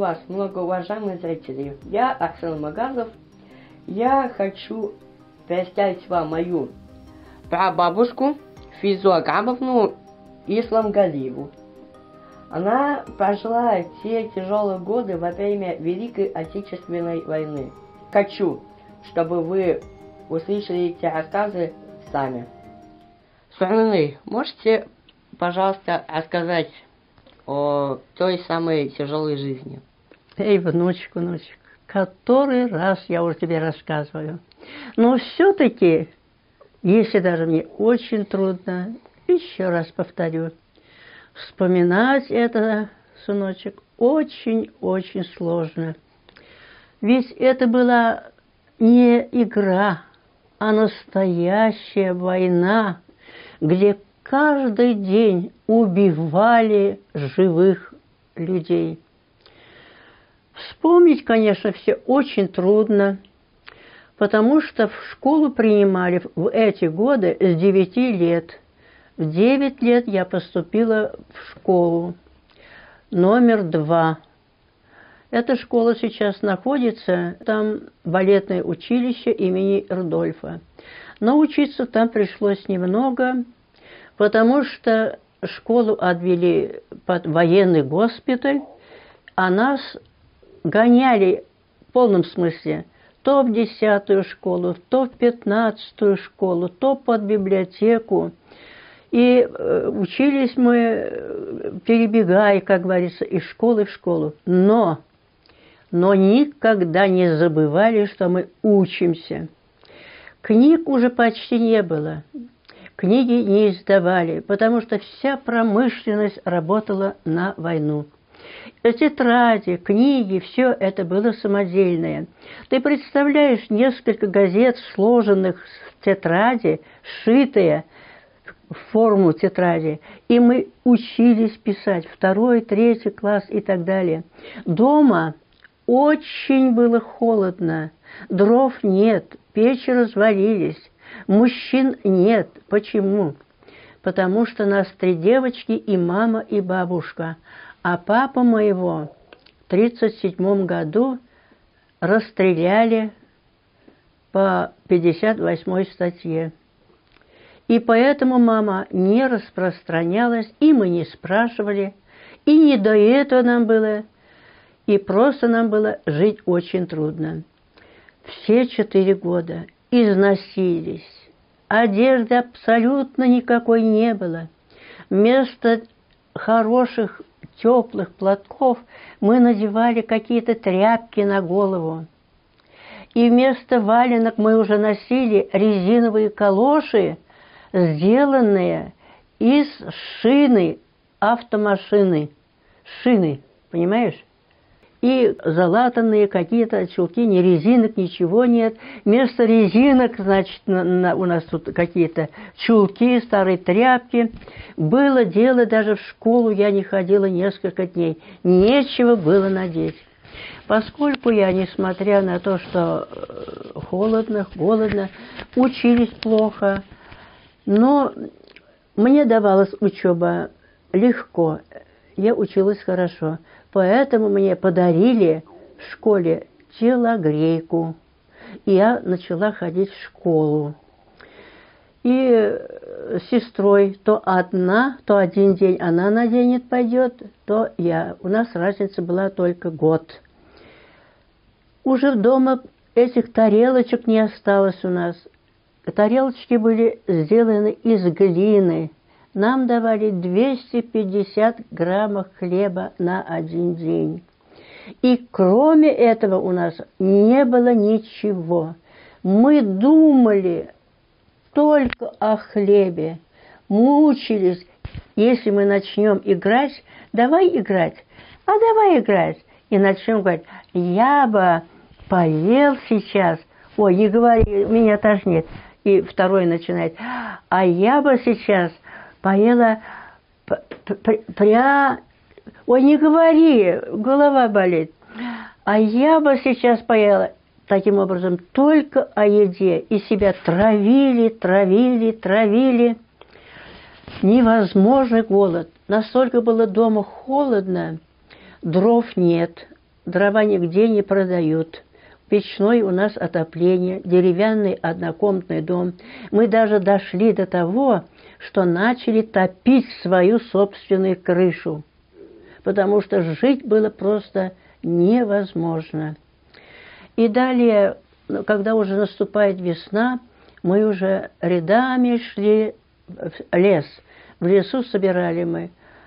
вас, многоуважаемые зрители. Я Арсен Магазов. Я хочу представить вам мою прабабушку Физу Агамовну Исламгалиеву. Она прожила те тяжелые годы во время Великой Отечественной войны. Хочу, чтобы вы услышали эти рассказы сами. Сулейман, можете, пожалуйста, рассказать о той самой тяжелой жизни? Эй, внучек, который раз я уже тебе рассказываю. Но все-таки, если даже мне очень трудно, еще раз повторю, вспоминать это, сыночек, очень-очень сложно. Ведь это была не игра, а настоящая война, где каждый день убивали живых людей. Вспомнить, конечно, все очень трудно, потому что в школу принимали в эти годы с 9 лет. В 9 лет я поступила в школу номер 2. Эта школа сейчас находится, там балетное училище имени Рудольфа. Но учиться там пришлось немного, потому что школу отвели под военный госпиталь, а нас гоняли в полном смысле то в 10-ю школу, то в 15-ю школу, то под библиотеку. И учились мы, перебегая, как говорится, из школы в школу. Но никогда не забывали, что мы учимся. Книг уже почти не было. Книги не издавали, потому что вся промышленность работала на войну. Тетради, книги, все это было самодельное. Ты представляешь, несколько газет, сложенных в тетради, сшитые в форму тетради, и мы учились писать 2-й, 3-й класс и так далее. Дома очень было холодно, дров нет, печи развалились, мужчин нет. Почему? Потому что нас 3 девочки и мама, и бабушка. А папа моего в 1937 году расстреляли по 58-й статье. И поэтому мама не распространялась, и мы не спрашивали, и не до этого нам было, и просто нам было жить очень трудно. Все 4 года износились, одежды абсолютно никакой не было. Вместо хороших теплых платков мы надевали какие-то тряпки на голову. И вместо валенок мы уже носили резиновые калоши, сделанные из шины автомашины. Шины, понимаешь? И залатанные какие-то чулки, ни резинок, ничего нет. Вместо резинок, значит, у нас тут какие-то чулки, старые тряпки. Было дело, даже в школу я не ходила несколько дней. Нечего было надеть. Поскольку я, несмотря на то, что холодно, голодно, учились плохо, но мне давалась учеба легко, я училась хорошо. Поэтому мне подарили в школе телогрейку. И я начала ходить в школу. И с сестрой то одна, то один день она наденет, пойдет, то я. У нас разница была только год. Уже дома этих тарелочек не осталось у нас. Тарелочки были сделаны из глины. Нам давали 250 граммов хлеба на один день. И кроме этого у нас не было ничего. Мы думали только о хлебе, мучились. Если мы начнем играть, давай играть, И начнем говорить, я бы поел сейчас. Ой, не говори, меня тошнит. И второй начинает, а я бы сейчас поела Ой, не говори, голова болит. А я бы сейчас поела. Таким образом, только о еде. И себя травили. Невозможный голод. Настолько было дома холодно, дров нет. дрова нигде не продают. Печной у нас отопление, деревянный однокомнатный дом. Мы даже дошли до того, что начали топить свою собственную крышу, потому что жить было просто невозможно. И далее, когда уже наступает весна, мы уже рядами шли в лес. В лесу собирали мы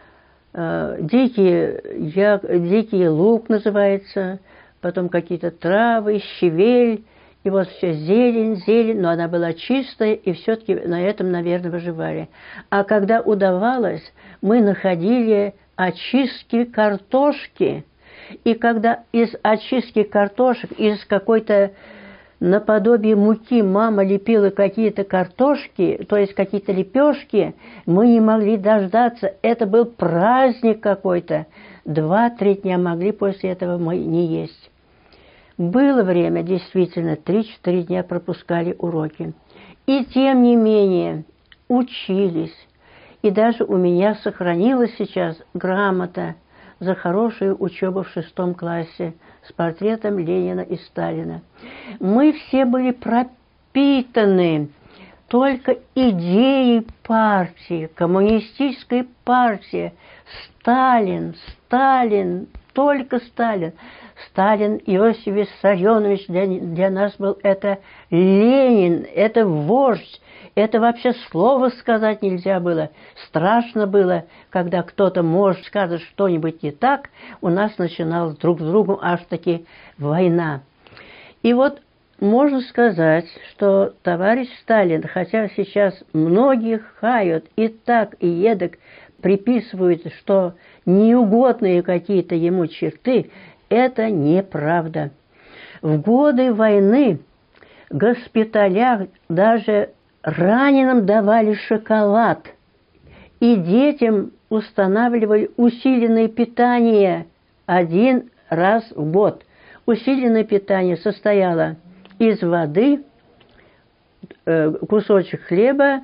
дикий лук называется, потом какие-то травы, щавель, и вот все зелень, но она была чистая, и все-таки на этом, наверное, выживали. А когда удавалось, мы находили очистки картошки, и когда из очистки картошек, из какой-то наподобие муки мама лепила какие-то картошки, то есть какие-то лепешки, мы не могли дождаться. Это был праздник какой-то. 2-3 дня могли после этого мы не есть. Было время, действительно, 3-4 дня пропускали уроки. И тем не менее учились. И даже у меня сохранилась сейчас грамота за хорошую учебу в 6 классе с портретом Ленина и Сталина. Мы все были пропитаны только идеей партии, коммунистической партии. Сталин, только Сталин. Сталин Иосиф Виссарионович для нас был это Ленин, это вождь. Это вообще слова сказать нельзя было. Страшно было, когда кто-то, может, скажет что-нибудь не так, у нас начиналась друг с другом аж-таки война. И вот можно сказать, что товарищ Сталин, хотя сейчас многие хают и так, и эдак приписывают, что неугодные какие-то ему черты, это неправда. В годы войны в госпиталях даже раненым давали шоколад, и детям устанавливали усиленное питание 1 раз в год. Усиленное питание состояло из воды, кусочек хлеба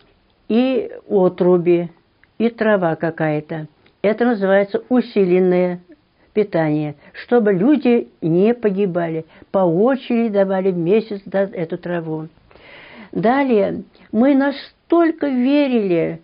и отруби, и трава какая-то. Это называется усиленное питание, чтобы люди не погибали. По очереди давали в месяц эту траву. Далее мы настолько верили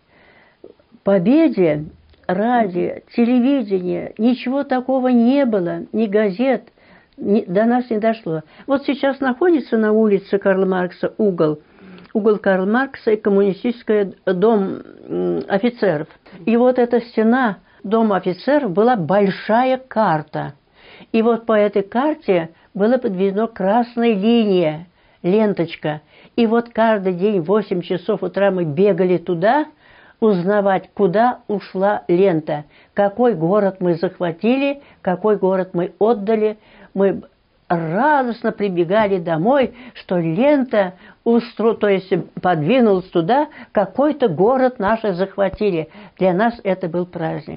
победе, радио, телевидения, ничего такого не было, ни газет, до нас не дошло. Вот сейчас находится на улице Карла Маркса угол Карла Маркса и коммунистический дом офицеров. И вот эта стена дома офицеров была большая карта. И вот по этой карте была подведена красная линия, ленточка. И вот каждый день в 8 часов утра мы бегали туда, узнавать, куда ушла лента, какой город мы захватили, какой город мы отдали. Мы радостно прибегали домой, что лента то есть подвинулась туда, какой-то город наш захватили. Для нас это был праздник.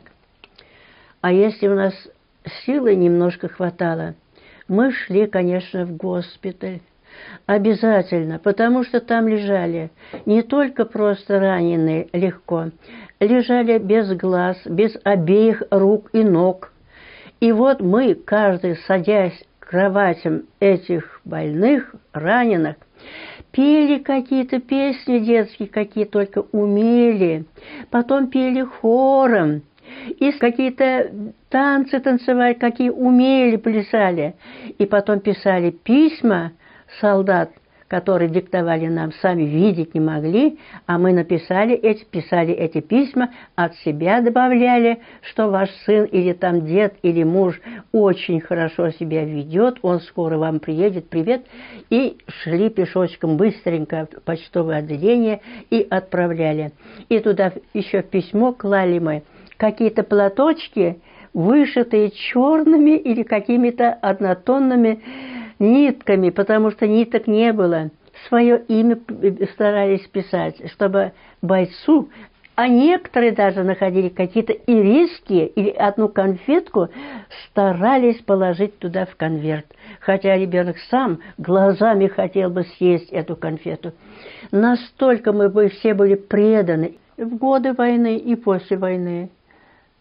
А если у нас силы немножко хватало, мы шли, конечно, в госпиталь. Обязательно, потому что там лежали не только просто раненые легко, лежали без глаз, без обеих рук и ног. И вот мы, каждый, садясь к кроватям этих больных, раненых, пели какие-то песни детские, какие только умели, потом пели хором, и какие-то танцы танцевали, какие умели, плясали, и потом писали письма. Солдат, которые диктовали нам, сами видеть не могли, а мы писали эти письма, от себя добавляли, что ваш сын или там дед или муж очень хорошо себя ведет, он скоро вам приедет, привет, и шли пешочком быстренько в почтовое отделение и отправляли. И туда еще в письмо клали мы какие-то платочки, вышитые черными или какими-то однотонными нитками, потому что ниток не было. Свое имя старались писать, чтобы бойцу, а некоторые даже находили какие-то ириски или одну конфетку, старались положить туда в конверт. Хотя ребенок сам глазами хотел бы съесть эту конфету. Настолько мы все были преданы в годы войны и после войны.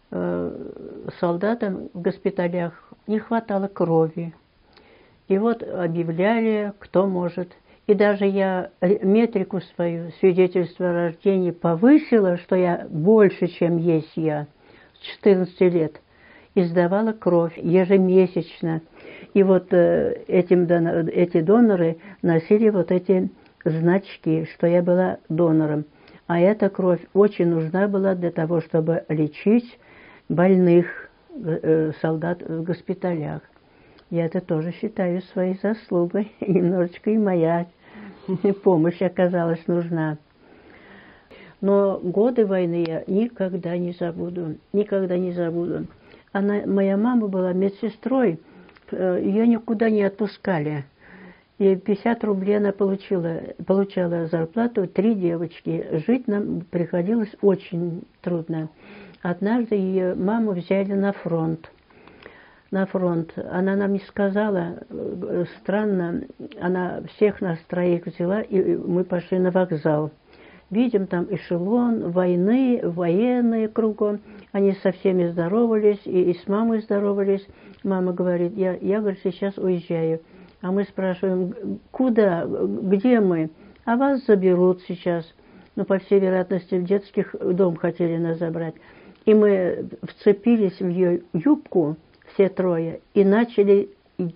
солдатам в госпиталях не хватало крови. И вот объявляли, кто может. И даже я метрику свою, свидетельство о рождении повысила, что я больше, чем есть я, с 14 лет. И сдавала кровь ежемесячно. И вот эти доноры носили вот эти значки, что я была донором. А эта кровь очень нужна была для того, чтобы лечить больных солдат в госпиталях. Я это тоже считаю своей заслугой. Немножечко и моя помощь оказалась нужна. Но годы войны я никогда не забуду. Никогда не забуду. Моя мама была медсестрой, ее никуда не отпускали. И 50 рублей она получала зарплату, 3 девочки. Жить нам приходилось очень трудно. Однажды ее маму взяли на фронт. Она нам не сказала, странно, она всех нас троих взяла, и мы пошли на вокзал. Видим там эшелон, войны, военные кругом. Они со всеми здоровались, и с мамой здоровались. Мама говорит, я говорит, сейчас уезжаю. А мы спрашиваем, куда, где мы? А вас заберут сейчас. Ну, по всей вероятности, в детский дом хотели нас забрать. И мы вцепились в ее юбку, все трое, и начали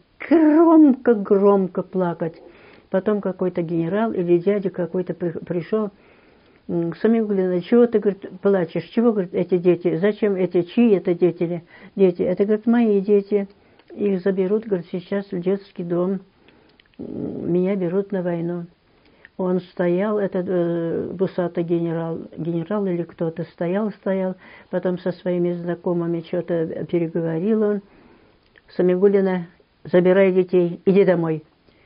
громко плакать. Потом какой-то генерал или дядя какой-то пришел. Самигуллина, чего ты, говорит, плачешь? Чего, говорит, эти дети? Зачем эти? Чьи это дети? Это, говорит, мои дети. Их заберут, говорит, сейчас в детский дом. Меня берут на войну. Он стоял, этот бусатый генерал или кто-то стоял, потом со своими знакомыми что-то переговорил он. Самигуллина, забирай детей, иди домой.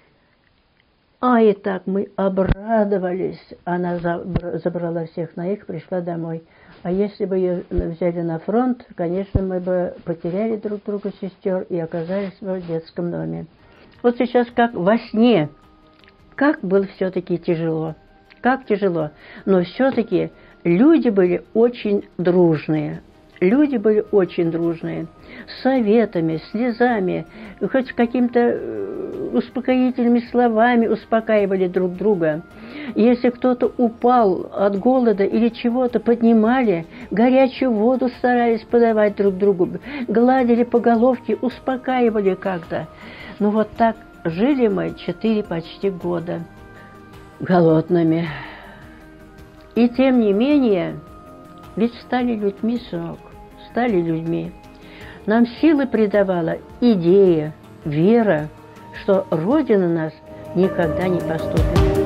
И так мы обрадовались. Она забрала всех на их, пришла домой. А если бы ее взяли на фронт, конечно, мы бы потеряли друг друга, сестер, и оказались в детском доме. Вот сейчас как во сне. Как было все-таки тяжело. Как тяжело. Но все-таки люди были очень дружные. Люди были очень дружные. С советами, слезами, хоть какими-то успокоительными словами успокаивали друг друга. Если кто-то упал от голода или чего-то, поднимали, горячую воду старались подавать друг другу, гладили по головке, успокаивали как-то. Ну вот так жили мы 4 почти года голодными. И тем не менее, ведь стали людьми, сынок, стали людьми. Нам силы придавала идея, вера, что Родина нас никогда не поступит.